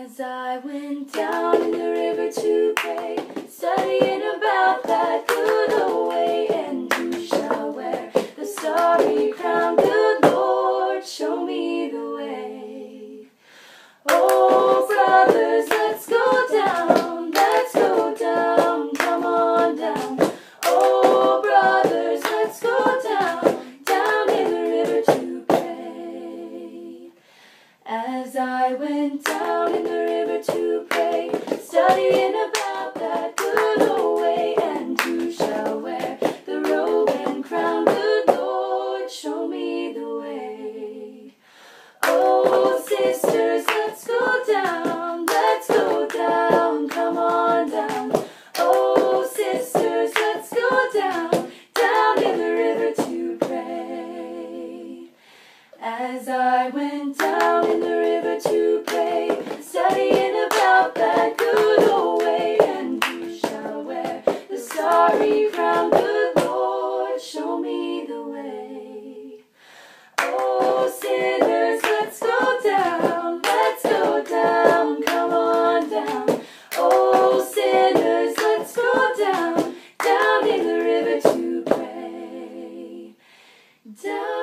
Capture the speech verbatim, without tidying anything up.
As I went down in the river to pray, studying about that good old way, and who shall wear the starry crown? Good Lord, show me the way. Oh, brothers, let's go down, let's go down, come on down. Oh, brothers, let's go down, down in the river to pray. As I went down in the river to pray, studying about that good old way, and who shall wear the robe and crown? Good Lord, show me the way. Oh, sisters, let's go down, let's go down, come on down. Oh, sisters, let's go down, down in the river to pray. As I went down in the river to pray, studying about that good old way, and who shall wear the starry crown? Good Lord, show me the way. Oh, sinners, let's go down, let's go down, come on down. Oh, sinners, let's go down, down in the river to pray. Down